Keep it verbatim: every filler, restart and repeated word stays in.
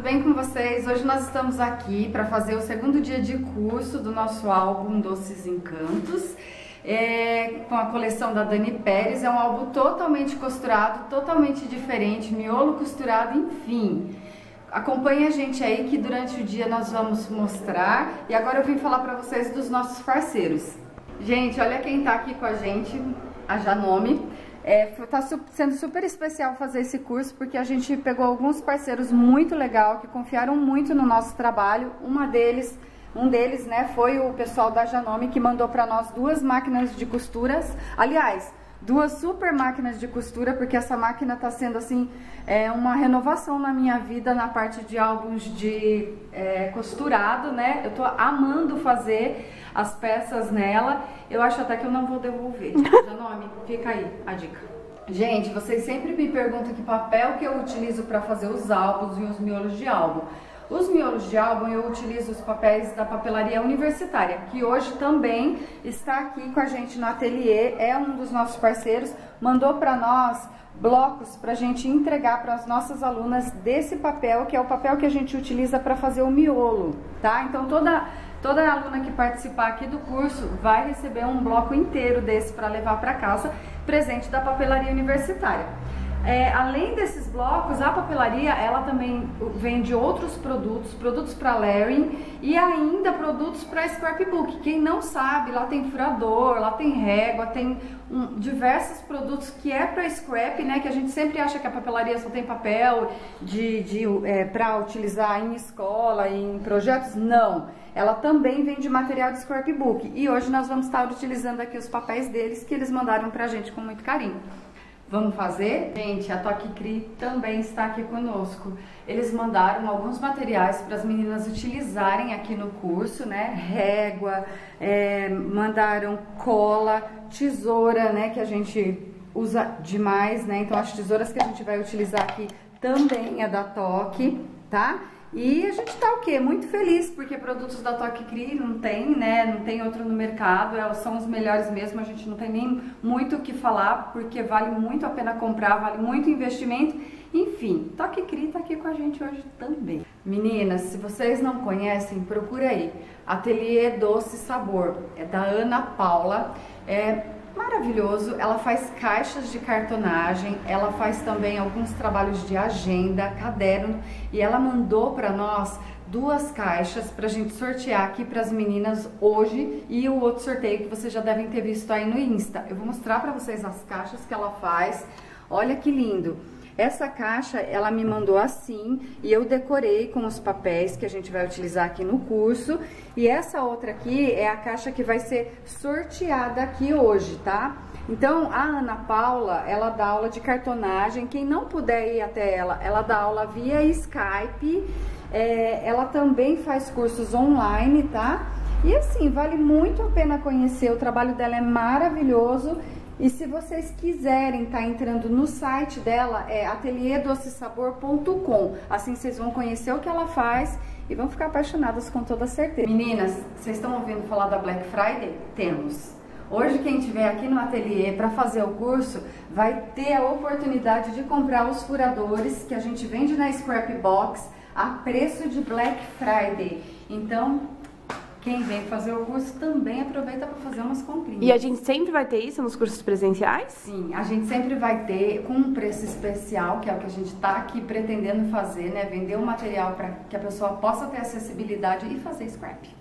bem com vocês? Hoje nós estamos aqui para fazer o segundo dia de curso do nosso álbum Doces Encantos, é, com a coleção da Dani Pérez. É um álbum totalmente costurado, totalmente diferente, miolo costurado, enfim. Acompanhe a gente aí que durante o dia nós vamos mostrar. E agora eu vim falar para vocês dos nossos parceiros. Gente, olha quem tá aqui com a gente, a Janome. É, tá su sendo super especial fazer esse curso porque a gente pegou alguns parceiros muito legal que confiaram muito no nosso trabalho. Uma deles, um deles, né, foi o pessoal da Janome que mandou para nós duas máquinas de costuras. Aliás, duas super máquinas de costura, porque essa máquina tá sendo assim é, uma renovação na minha vida na parte de álbuns de é, costurado, né? Eu tô amando fazer as peças nela. Eu acho até que eu não vou devolver. Janome, fica aí a dica. Gente, vocês sempre me perguntam que papel que eu utilizo para fazer os álbuns e os miolos de álbum. Os miolos de álbum eu utilizo os papéis da Papelaria Universitária, que hoje também está aqui com a gente no ateliê, é um dos nossos parceiros, mandou para nós blocos para a gente entregar para as nossas alunas desse papel, que é o papel que a gente utiliza para fazer o miolo, tá? Então toda, toda aluna que participar aqui do curso vai receber um bloco inteiro desse para levar para casa, presente da Papelaria Universitária. É, além desses blocos, a papelaria ela também vende outros produtos, produtos para layering e ainda produtos para scrapbook. Quem não sabe, lá tem furador, lá tem régua, tem um, diversos produtos que é para scrap, né? Que a gente sempre acha que a papelaria só tem papel de, de, é, para utilizar em escola, em projetos. Não, ela também vende material de scrapbook e hoje nós vamos estar utilizando aqui os papéis deles que eles mandaram pra gente com muito carinho. Vamos fazer? Gente, a Toque Cri também está aqui conosco. Eles mandaram alguns materiais para as meninas utilizarem aqui no curso, né? Régua, é, mandaram cola, tesoura, né? Que a gente usa demais, né? Então as tesouras que a gente vai utilizar aqui também é da Toque, tá? E a gente tá o quê? Muito feliz, porque produtos da Toque Cri não tem, né? Não tem outro no mercado, elas são os melhores mesmo, a gente não tem nem muito o que falar, porque vale muito a pena comprar, vale muito investimento. Enfim, Toque Cri tá aqui com a gente hoje também. Meninas, se vocês não conhecem, procura aí. Ateliê Doce Sabor, é da Ana Paula, é maravilhoso. Ela faz caixas de cartonagem, ela faz também alguns trabalhos de agenda, caderno, e ela mandou para nós duas caixas para a gente sortear aqui para as meninas hoje e o outro sorteio que vocês já devem ter visto aí no Insta. Eu vou mostrar para vocês as caixas que ela faz. Olha que lindo! Essa caixa ela me mandou assim e eu decorei com os papéis que a gente vai utilizar aqui no curso. E essa outra aqui é a caixa que vai ser sorteada aqui hoje, tá? Então a Ana Paula, ela dá aula de cartonagem. Quem não puder ir até ela, ela dá aula via Skype. É, ela também faz cursos online, tá? E assim, vale muito a pena conhecer, o trabalho dela é maravilhoso. E se vocês quiserem estar tá entrando no site dela, é ateliê doce sabor ponto com. Assim vocês vão conhecer o que ela faz e vão ficar apaixonadas com toda certeza. Meninas, vocês estão ouvindo falar da Black Friday? Temos. Hoje quem estiver aqui no ateliê para fazer o curso vai ter a oportunidade de comprar os furadores que a gente vende na Scrapbox a preço de Black Friday. Então, quem vem fazer o curso também aproveita para fazer umas comprinhas. E a gente sempre vai ter isso nos cursos presenciais? Sim, a gente sempre vai ter com um preço especial, que é o que a gente está aqui pretendendo fazer, né? Vender o material para que a pessoa possa ter acessibilidade e fazer scrap.